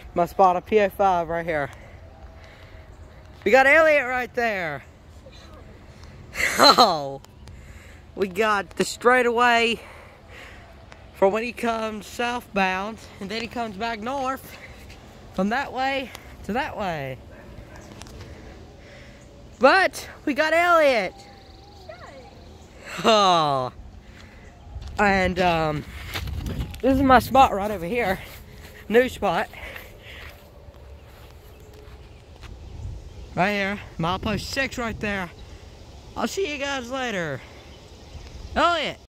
my spot of p05 right here. We got Elliot right there. Oh, we got the straightaway for when he comes southbound, and then he comes back north from that way to that way. But we got Elliot. Oh, and this is my spot right over here, new spot. Right here, milepost 6 right there. I'll see you guys later. Elliot.